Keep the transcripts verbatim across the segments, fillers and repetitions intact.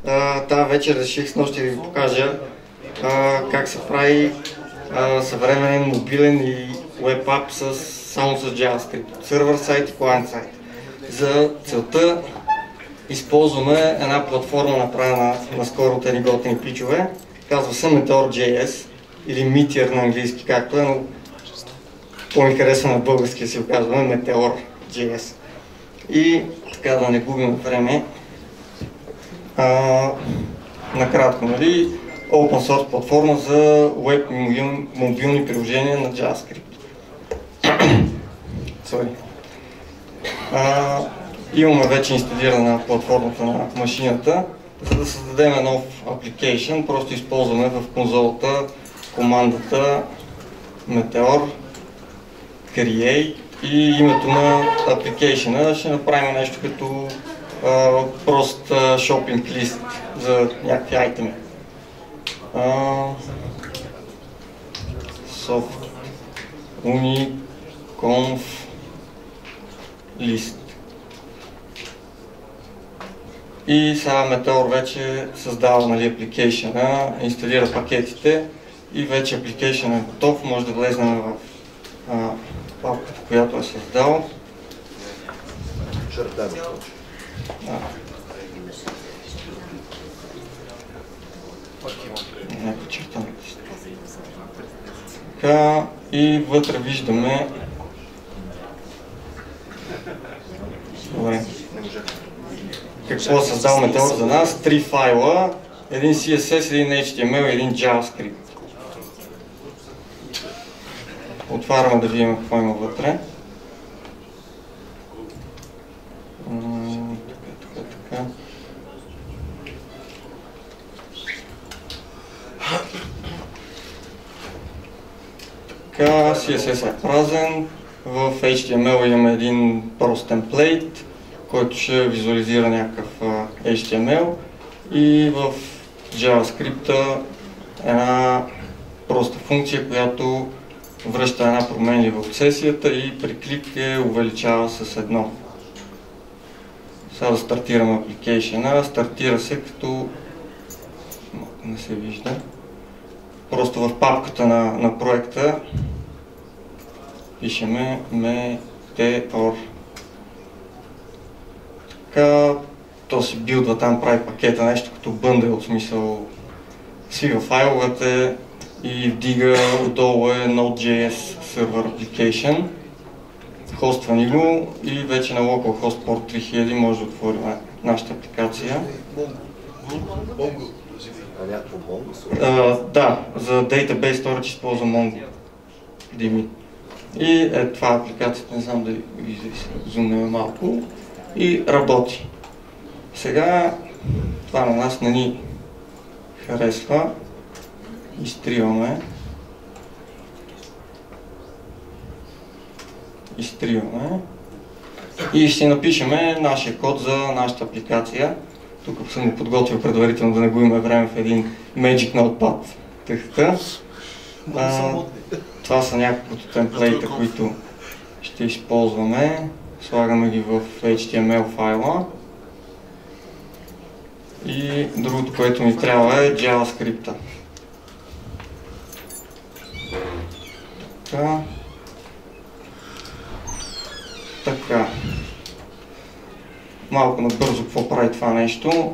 Тази вечер реших с нощи да ви покажа а, как се прави а, съвременен мобилен и веб ап с, само с JavaScript. Сервер сайт и клиент сайт. За целта използваме една платформа, направена наскоро от едни готини пичове. Казва се Meteor.js или Meteor на английски, както е, но по-ми харесва на български си го казваме Meteor.js. И така да не губим време. А, накратко, нали? Open source платформа за веб и мобилни приложения на JavaScript. Sorry. А, имаме вече инсталирана платформата на машината. За да създадем нов application, просто използваме в конзолата командата Meteor Create и името на application. Ще направим нещо като а, прост шопинг лист за някакви айтеми. Uh, soft uniconf list. И сега Meteor вече създава, нали, application-а, инсталира пакетите и вече application е готов. Може да влезнем в uh, папката, която е създал. Uh. Така, и вътре виждаме Добре. какво е създал Meteor за нас. Три файла, един Си Ес Ес, един Ейч Ти Ем Ел и един JavaScript. Отваряме да видим какво има вътре. Така, така, така. Така, Си Ес Ес е празен, в Ейч Ти Ем Ел имаме един прост темплейт, който ще визуализира някакъв Ейч Ти Ем Ел и в JavaScript една проста функция, която връща една променлива от сесията и при клик я увеличава с едно. Сега да стартираме application-а. Стартира се като... не се вижда. Просто в папката на, на проекта пишеме Meteor. Така, то си билдва там, прави пакета, нещо като бъндъл, в смисъл свива файловете и вдига отдолу е Node.js Server Application. Хоства ни го и вече на localhost port три хиляди може да отворим нашата апликация. Uh, да, за Database Storage използвам MongoDB. И е това апликацията, не знам да ви зумнем малко. И работи. Сега това на нас не ни харесва. Изтриваме. Изтриваме. И ще напишем нашия код за нашата апликация. Тук съм го подготвил предварително, да не губим време в един Magic Notepad. Тъхта. А, това са няколкото темплейта, които ще използваме. Слагаме ги в Ейч Ти Ем Ел файла. И другото, което ни трябва е JavaScript-а. Така. Така. Малко набързо какво прави това нещо.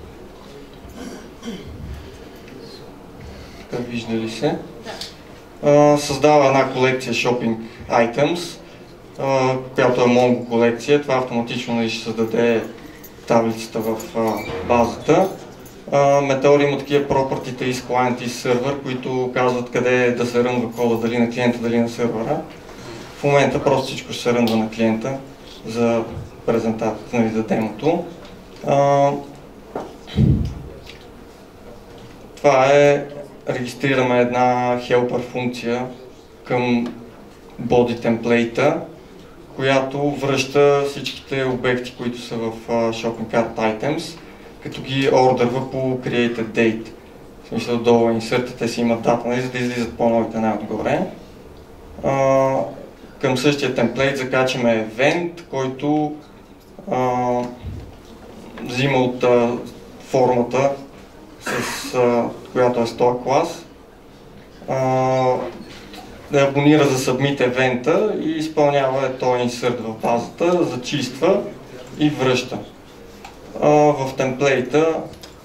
Така, вижда ли се? А, създава една колекция Shopping Items, а, която е Mongo колекция. Това автоматично ще създаде таблицата в а, базата. А, Meteor има такива пропъртите и с клиент и с сервер, които казват къде да се рънва кода, дали на клиента, дали на сервера. В момента просто всичко ще се рънва на клиента за презентацията, нали, за демото. А, това е, регистрираме една helper функция към body темплейта, която връща всичките обекти, които са в uh, Shopping Cart Items, като ги ордърва по Created Date. В смисъл, долу инсертите си имат дата, нали, за да излизат по-новите най-отгоре. Uh, към същия темплейт закачаме event, който а, взима от а, формата, с а, която е с този клас, а, да абонира за Submit евента и изпълнява този insert в базата, зачиства и връща. А, в темплейта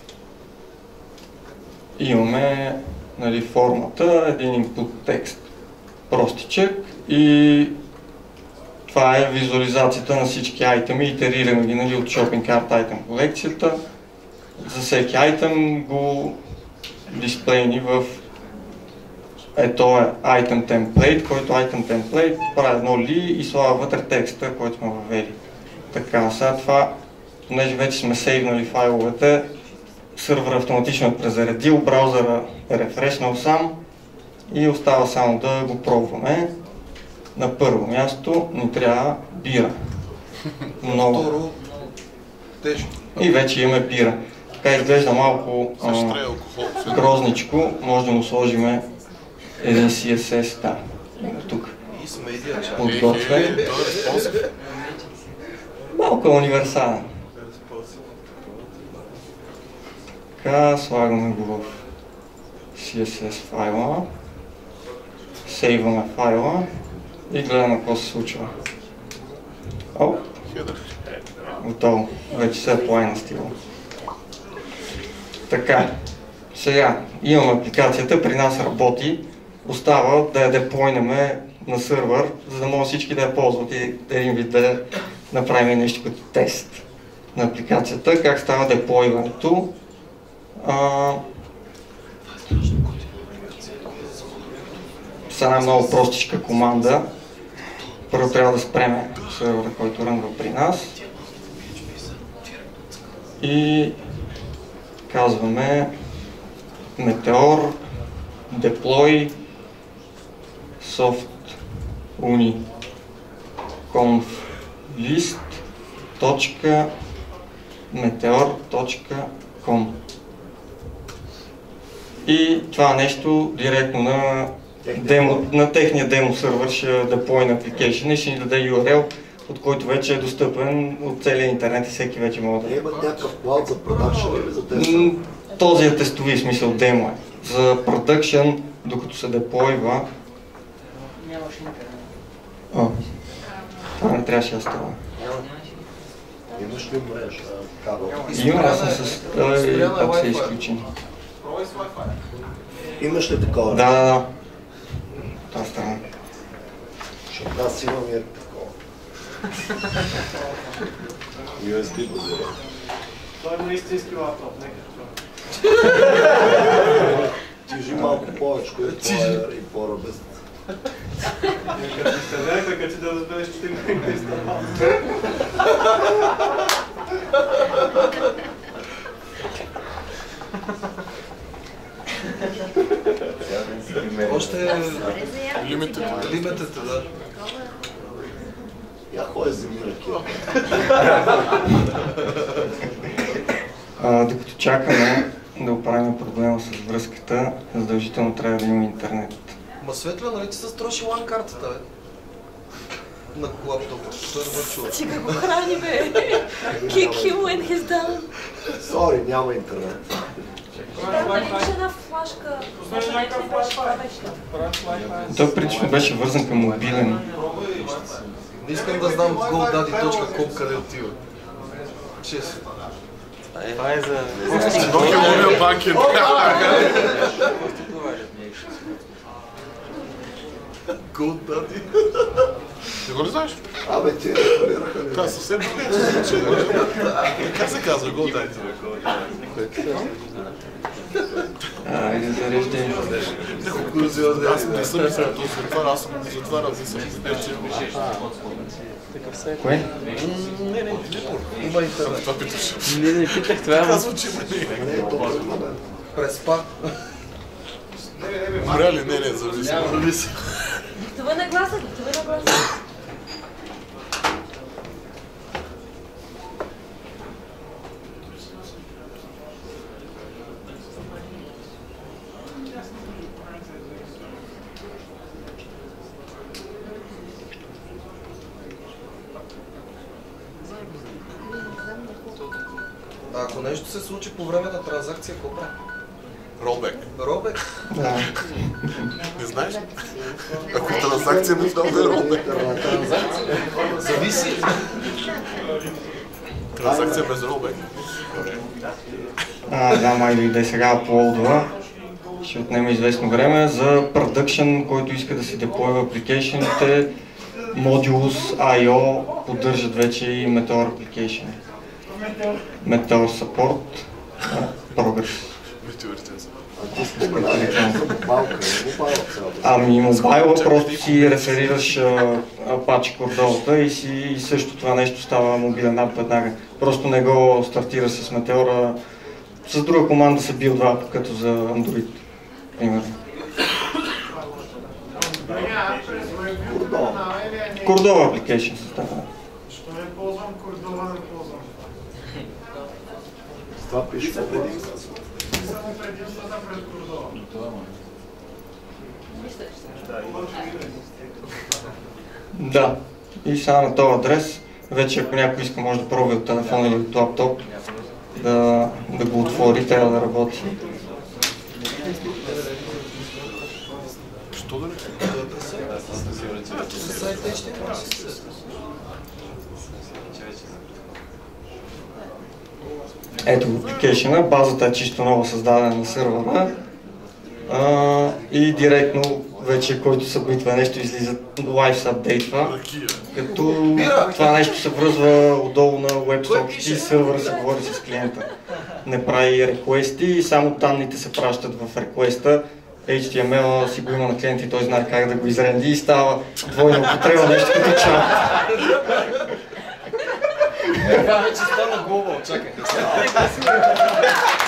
имаме, нали, формата, един input текст, простичък, и това е визуализацията на всички айтеми, итерираме ги, нали, от Shopping Cart Item колекцията. За всеки айтем го дисплейни в ето е Item Template, който Item Template прави едно ли и слага вътре текста, който сме въвели. Така, сега това, понеже вече сме сейвнали файловете, сървър автоматично е презаредил, браузъра е рефрешнал сам и остава само да го пробваме. На първо място ни трябва бира. Много. И вече имаме бира. Така изглежда малко а, грозничко, може да му сложим един си ес ес, да, тук. Подготвен. Малко е универсален. Така, слагаме го в си ес ес файла, сейваме файла и гледаме какво се случва. Оп! Готово. Вече се е плайна стила. Така, сега имаме апликацията, при нас работи, остава да я деплойнеме на сървър, за да може всички да я ползват и един вид да направим нещо като тест на апликацията. Как става деплойването? А... С една много простичка команда. Първо трябва да спреме сървъра, който рънва при нас. И казваме Meteor deploy soft uni conf list .meteor точка com. И това нещо директно на, демо, на техния демо сървър ще деплойне application и ще ни даде ю ар ел, от който вече е достъпен от целия интернет и всеки вече може да... Имат някакъв клауд за продакшн или за теста? Този е тестови, смисъл демо е. За продъкшн, докато се деплойва... Нямаш интернет. О, това не трябваше да става. Имаш ли мрежа, кабел? Има, аз съм с... Там се е изключен. Имаш ли такова? Да, да, да. Това става. Защото аз имам и такова. ю ес би базира. Той е истински лаптоп, не като Тижи малко повече, което е и по-ръбест. Като се седе, така че да разбереш, че ти не е става. Още е лимитите, да. Я ходя земи ръки. Докато чакаме да оправим проблема с връзката, задължително трябва да има интернет. Ма Светля, нали ти се строши лан картата, бе? На лаптопа. Той е върчува. Стига го храни, бе. Kick him when he's done. Сори, няма интернет. Там нали имаше една флашка. Той принципно беше вързан към мобилен. Не искам да знам GoDaddy точка com къде отива. Честно. Това е за... Много банки. GoDaddy. Не го ли знаеш? Абе, ти реферираха ли? Това съвсем не Как се казва GoDaddy? Айде, зареждай. Аз не съм мисля, то се отваря, аз съм го затварял, за съм се Кое? Не, не, Има интернет. това питаш. Не, не питах това. Казва, че има Не е толкова бе. Преспа. Умря ли? Не, не, зависи. Зависи. Това на гласа, това на гласа. Ако Ако нещо се случи по време на транзакция, какво прави? Ролбек. Робек? Да. Не знаеш? Ако транзакция му дал да е ролбек. Транзакция? Зависи. Транзакция без ролбек. А, да, май дойде сега аплоудва. Ще отнеме известно време за продъкшн, който иска да се деплойва апликейшените. Modules ай ай о поддържат вече и Meteor Application. Meteor Support Progress. А ти споменаваш за мобайлка, не мобайла цялата. Ами мобайла просто си реферираш Apache кордовата и, си, и също това нещо става мобилен ап веднага. Просто не го стартира с Meteor, с друга команда се билдва ап, като за Android, примерно. Кордова. Кордова application се става. Що не ползвам кордова, не ползвам. С това пише по-бързо. Само предимствата пред кордова. Да. И сега на този адрес, вече ако някой иска може да пробва от телефон или от лаптоп, да, да го отвори, трябва да работи. Що да не? Сайта ще Ето го апликейшена, базата е чисто нова създадена на сървъра а, и директно вече който събитва нещо излиза лайв се апдейтва, Ракия. като това нещо се връзва отдолу на WebSocket и сървъра се говори с клиента. Не прави реквести и само данните се пращат в реквеста. ейч ти ем ел си го има на клиента и той знае как да го изренди и става двойна употреба, нещо като чат. Това вече стана глобал, чакай.